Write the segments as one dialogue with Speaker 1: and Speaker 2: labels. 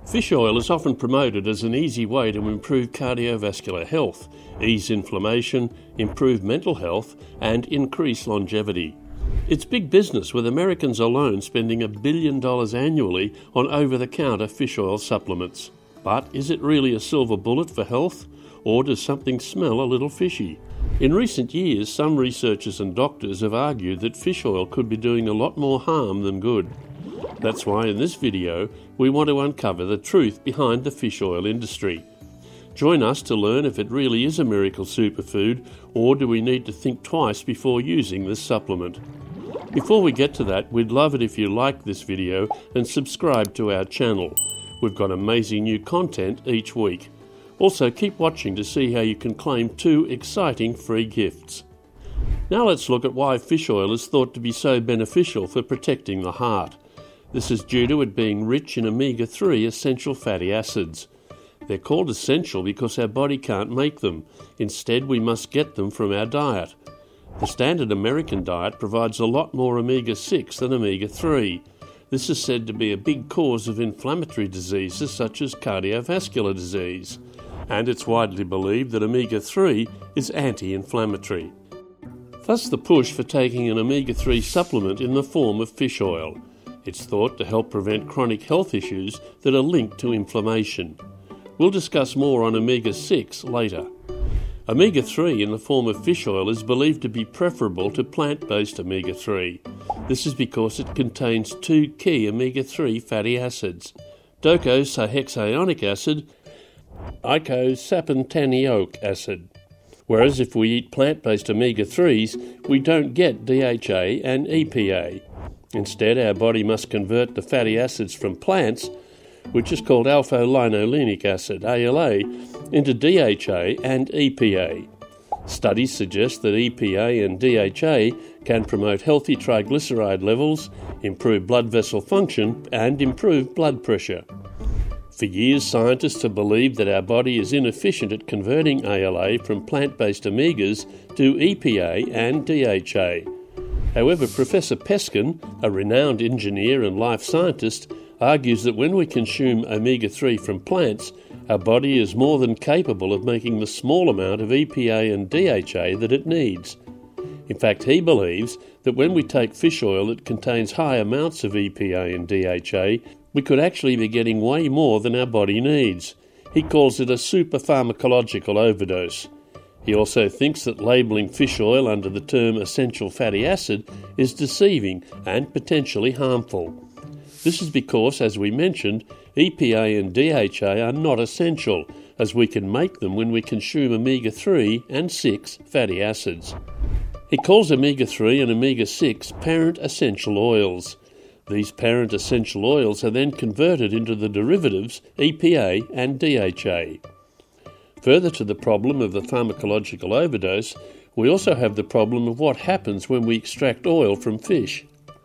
Speaker 1: Fish oil is often promoted as an easy way to improve cardiovascular health, ease inflammation, improve mental health, and increase longevity. It's big business, with Americans alone spending $1 billion annually on over-the-counter fish oil supplements. But is it really a silver bullet for health, or does something smell a little fishy? In recent years, some researchers and doctors have argued that fish oil could be doing a lot more harm than good. That's why in this video we want to uncover the truth behind the fish oil industry. Join us to learn if it really is a miracle superfood, or do we need to think twice before using this supplement. Before we get to that, we'd love it if you like this video and subscribe to our channel. We've got amazing new content each week. Also, keep watching to see how you can claim 2 exciting free gifts. Now let's look at why fish oil is thought to be so beneficial for protecting the heart. This is due to it being rich in omega-3 essential fatty acids. They're called essential because our body can't make them. Instead, we must get them from our diet. The standard American diet provides a lot more omega-6 than omega-3. This is said to be a big cause of inflammatory diseases such as cardiovascular disease. And it's widely believed that omega-3 is anti-inflammatory. Thus the push for taking an omega-3 supplement in the form of fish oil. It's thought to help prevent chronic health issues that are linked to inflammation. We'll discuss more on omega-6 later. Omega-3 in the form of fish oil is believed to be preferable to plant-based omega-3. This is because it contains 2 key omega-3 fatty acids, docosahexaenoic acid, eicosapentaenoic acid. Whereas if we eat plant-based omega-3s, we don't get DHA and EPA. Instead, our body must convert the fatty acids from plants, which is called alpha-linolenic acid, ALA, into DHA and EPA. Studies suggest that EPA and DHA can promote healthy triglyceride levels, improve blood vessel function, and improve blood pressure. For years, scientists have believed that our body is inefficient at converting ALA from plant-based omegas to EPA and DHA. However, Professor Peskin, a renowned engineer and life scientist, argues that when we consume omega-3 from plants, our body is more than capable of making the small amount of EPA and DHA that it needs. In fact, he believes that when we take fish oil that contains high amounts of EPA and DHA, we could actually be getting way more than our body needs. He calls it a super pharmacological overdose. He also thinks that labelling fish oil under the term essential fatty acid is deceiving and potentially harmful. This is because, as we mentioned, EPA and DHA are not essential, as we can make them when we consume omega-3 and 6 fatty acids. He calls omega-3 and omega-6 parent essential oils. These parent essential oils are then converted into the derivatives EPA and DHA. Further to the problem of the pharmacological overdose, we also have the problem of what happens when we extract oil from fish.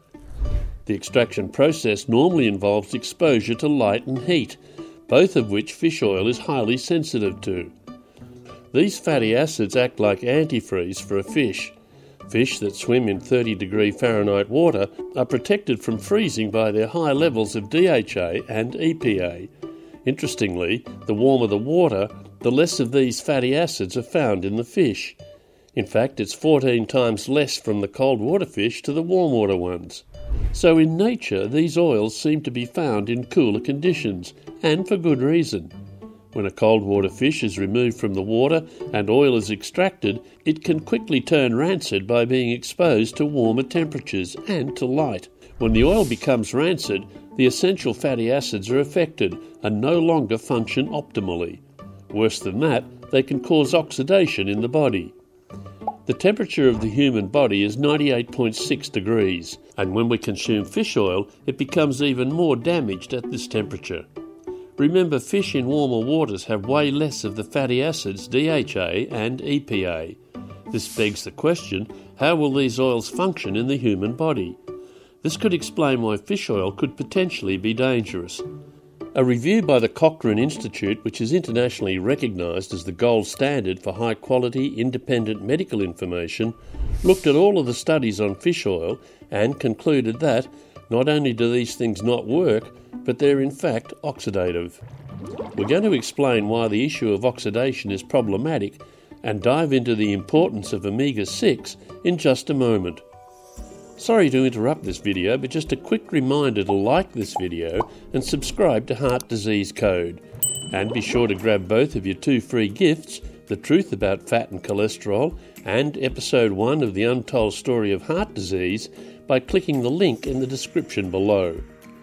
Speaker 1: The extraction process normally involves exposure to light and heat, both of which fish oil is highly sensitive to. These fatty acids act like antifreeze for a fish. Fish that swim in 30-degree Fahrenheit water are protected from freezing by their high levels of DHA and EPA. Interestingly, the warmer the water, the less of these fatty acids are found in the fish. In fact, it's 14 times less from the cold water fish to the warm water ones. So in nature, these oils seem to be found in cooler conditions, and for good reason. When a cold water fish is removed from the water and oil is extracted, it can quickly turn rancid by being exposed to warmer temperatures and to light. When the oil becomes rancid, the essential fatty acids are affected and no longer function optimally. Worse than that, they can cause oxidation in the body. The temperature of the human body is 98.6 degrees, and when we consume fish oil, it becomes even more damaged at this temperature. Remember, fish in warmer waters have way less of the fatty acids DHA and EPA. This begs the question, how will these oils function in the human body? This could explain why fish oil could potentially be dangerous. A review by the Cochrane Institute, which is internationally recognised as the gold standard for high-quality, independent medical information, looked at all of the studies on fish oil and concluded that, Not only do these things not work, but they're in fact oxidative. We're going to explain why the issue of oxidation is problematic and dive into the importance of omega-6 in just a moment. Sorry to interrupt this video, but just a quick reminder to like this video and subscribe to Heart Disease Code. And be sure to grab both of your 2 free gifts, The Truth About Fat and Cholesterol and Episode 1 of The Untold Story of Heart Disease, by clicking the link in the description below.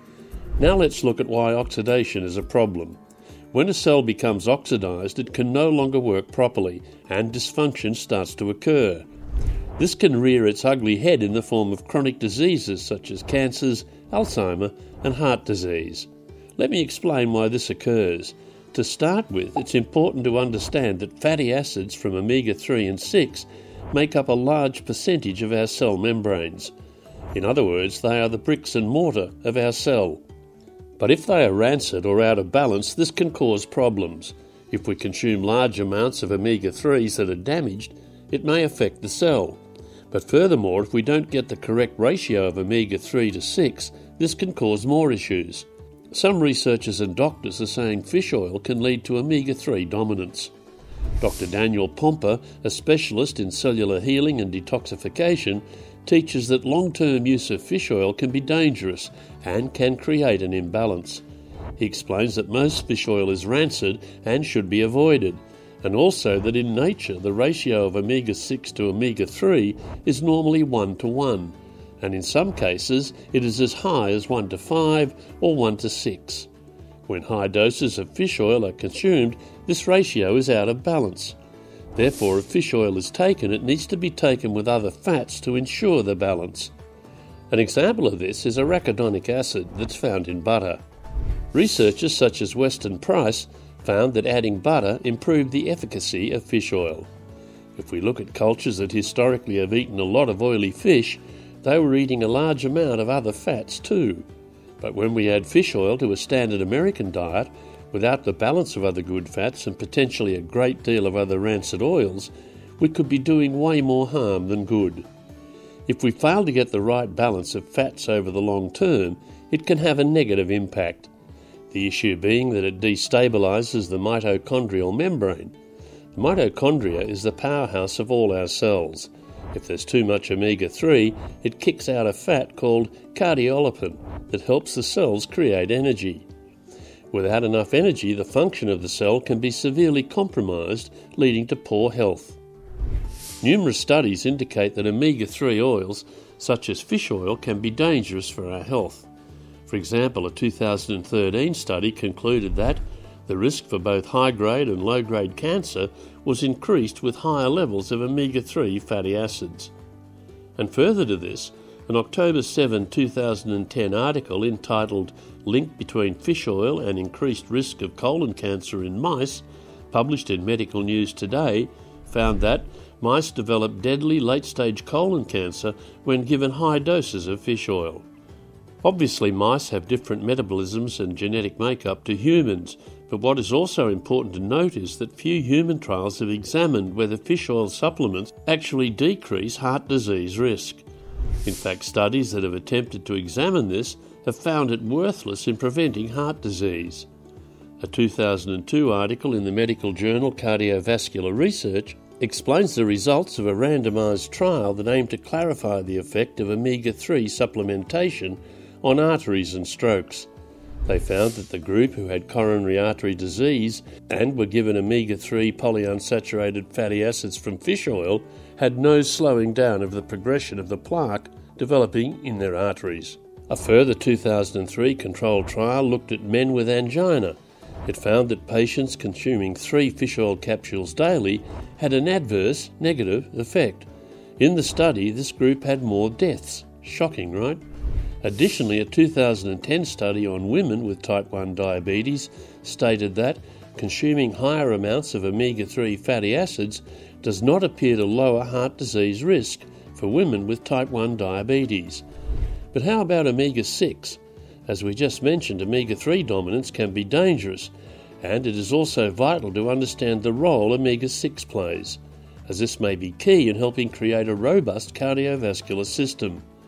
Speaker 1: Now let's look at why oxidation is a problem. When a cell becomes oxidized, it can no longer work properly and dysfunction starts to occur. This can rear its ugly head in the form of chronic diseases such as cancers, Alzheimer's and heart disease. Let me explain why this occurs. To start with, it's important to understand that fatty acids from omega-3 and 6 make up a large percentage of our cell membranes. In other words, they are the bricks and mortar of our cell. But if they are rancid or out of balance, this can cause problems. If we consume large amounts of omega-3s that are damaged, it may affect the cell. But furthermore, if we don't get the correct ratio of omega-3 to 6, this can cause more issues. Some researchers and doctors are saying fish oil can lead to omega-3 dominance. Dr. Daniel Pompa, a specialist in cellular healing and detoxification, teaches that long-term use of fish oil can be dangerous and can create an imbalance. He explains that most fish oil is rancid and should be avoided, and also that in nature the ratio of omega-6 to omega-3 is normally 1:1, and in some cases it is as high as 1:5 or 1:6. When high doses of fish oil are consumed, this ratio is out of balance. Therefore, if fish oil is taken, it needs to be taken with other fats to ensure the balance. An example of this is arachidonic acid that's found in butter. Researchers such as Weston Price found that adding butter improved the efficacy of fish oil. If we look at cultures that historically have eaten a lot of oily fish, they were eating a large amount of other fats too. But when we add fish oil to a standard American diet, without the balance of other good fats and potentially a great deal of other rancid oils, we could be doing way more harm than good. If we fail to get the right balance of fats over the long term, it can have a negative impact. The issue being that it destabilizes the mitochondrial membrane. The mitochondria is the powerhouse of all our cells. If there's too much omega-3, it kicks out a fat called cardiolipin that helps the cells create energy. Without enough energy, the function of the cell can be severely compromised, leading to poor health. Numerous studies indicate that omega-3 oils, such as fish oil, can be dangerous for our health. For example, a 2013 study concluded that the risk for both high-grade and low-grade cancer was increased with higher levels of omega-3 fatty acids. And further to this, an October 7, 2010 article entitled "Link Between Fish Oil and Increased Risk of Colon Cancer in Mice," published in Medical News Today, found that mice develop deadly late-stage colon cancer when given high doses of fish oil. Obviously, mice have different metabolisms and genetic makeup to humans, but what is also important to note is that few human trials have examined whether fish oil supplements actually decrease heart disease risk. In fact, studies that have attempted to examine this have found it worthless in preventing heart disease. A 2002 article in the medical journal Cardiovascular Research explains the results of a randomised trial that aimed to clarify the effect of omega-3 supplementation on arteries and strokes. They found that the group who had coronary artery disease and were given omega-3 polyunsaturated fatty acids from fish oil had no slowing down of the progression of the plaque developing in their arteries. A further 2003 controlled trial looked at men with angina. It found that patients consuming 3 fish oil capsules daily had an adverse negative effect. In the study, this group had more deaths. Shocking, right? Additionally, a 2010 study on women with type 1 diabetes stated that consuming higher amounts of omega-3 fatty acids does not appear to lower heart disease risk for women with type 1 diabetes. But how about omega-6? As we just mentioned, omega-3 dominance can be dangerous, and it is also vital to understand the role omega-6 plays, as this may be key in helping create a robust cardiovascular system.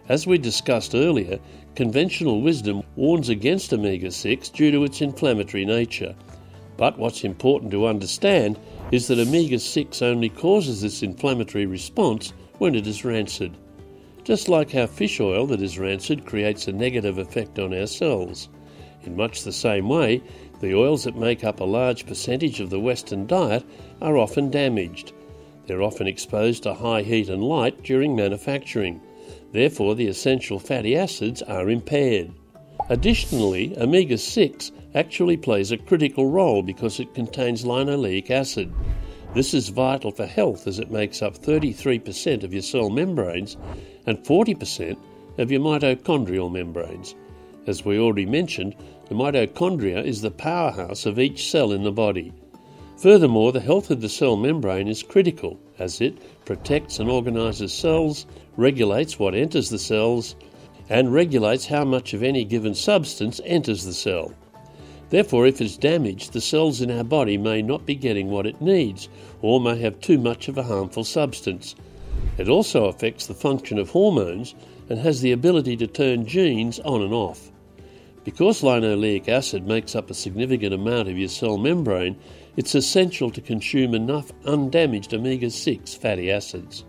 Speaker 1: As we discussed earlier, conventional wisdom warns against omega-6 due to its inflammatory nature. But what's important to understand is that omega-6 only causes this inflammatory response when it is rancid. Just like how fish oil that is rancid creates a negative effect on our cells. In much the same way, the oils that make up a large percentage of the Western diet are often damaged. They're often exposed to high heat and light during manufacturing. Therefore, the essential fatty acids are impaired. Additionally, omega-6 actually plays a critical role because it contains linoleic acid. This is vital for health as it makes up 33% of your cell membranes and 40% of your mitochondrial membranes. As we already mentioned, the mitochondria is the powerhouse of each cell in the body. Furthermore, the health of the cell membrane is critical as it protects and organises cells, regulates what enters the cells, and regulates how much of any given substance enters the cell. Therefore, if it's damaged, the cells in our body may not be getting what it needs, or may have too much of a harmful substance. It also affects the function of hormones and has the ability to turn genes on and off. Because linoleic acid makes up a significant amount of your cell membrane, it's essential to consume enough undamaged omega-6 fatty acids.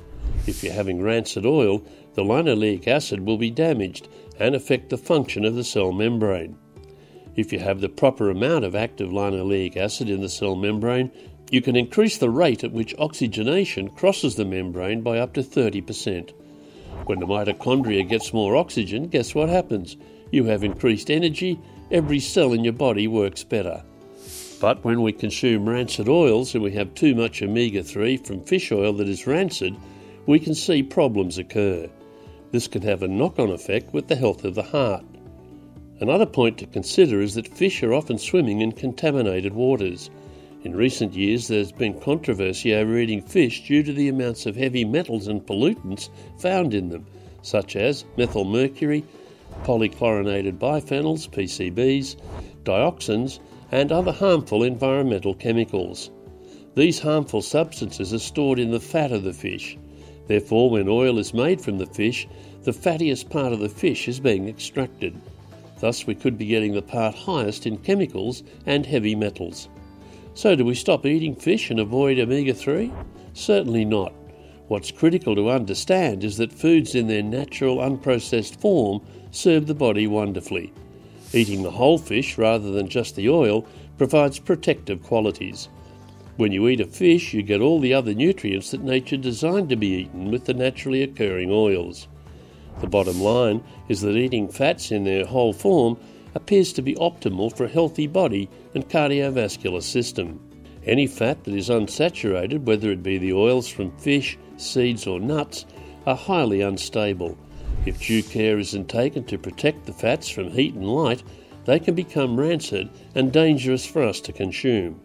Speaker 1: If you're having rancid oil, the linoleic acid will be damaged and affect the function of the cell membrane. If you have the proper amount of active linoleic acid in the cell membrane, you can increase the rate at which oxygenation crosses the membrane by up to 30%. When the mitochondria gets more oxygen, guess what happens? You have increased energy, every cell in your body works better. But when we consume rancid oils and we have too much omega-3 from fish oil that is rancid, we can see problems occur. This can have a knock-on effect with the health of the heart. Another point to consider is that fish are often swimming in contaminated waters. In recent years, there's been controversy over eating fish due to the amounts of heavy metals and pollutants found in them, such as methylmercury, polychlorinated biphenyls, PCBs, dioxins, and other harmful environmental chemicals. These harmful substances are stored in the fat of the fish. Therefore, when oil is made from the fish, the fattiest part of the fish is being extracted. Thus, we could be getting the part highest in chemicals and heavy metals. So, do we stop eating fish and avoid omega-3? Certainly not. What's critical to understand is that foods in their natural, unprocessed form serve the body wonderfully. Eating the whole fish rather than just the oil provides protective qualities. When you eat a fish, you get all the other nutrients that nature designed to be eaten with the naturally occurring oils. The bottom line is that eating fats in their whole form appears to be optimal for a healthy body and cardiovascular system. Any fat that is unsaturated, whether it be the oils from fish, seeds or nuts, are highly unstable. If due care isn't taken to protect the fats from heat and light, they can become rancid and dangerous for us to consume.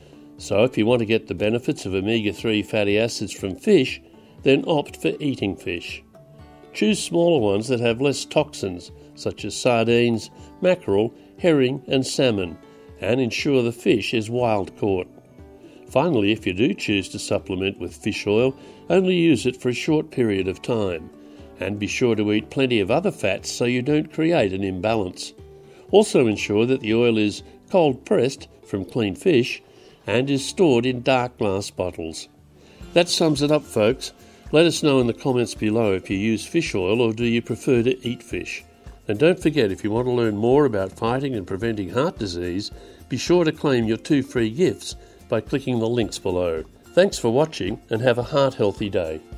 Speaker 1: So if you want to get the benefits of omega-3 fatty acids from fish, then opt for eating fish. Choose smaller ones that have less toxins, such as sardines, mackerel, herring and salmon, and ensure the fish is wild caught. Finally, if you do choose to supplement with fish oil, only use it for a short period of time, and be sure to eat plenty of other fats so you don't create an imbalance. Also ensure that the oil is cold pressed from clean fish and is stored in dark glass bottles. That sums it up, folks. Let us know in the comments below if you use fish oil or do you prefer to eat fish. And don't forget, if you want to learn more about fighting and preventing heart disease, be sure to claim your 2 free gifts by clicking the links below. Thanks for watching and have a heart-healthy day.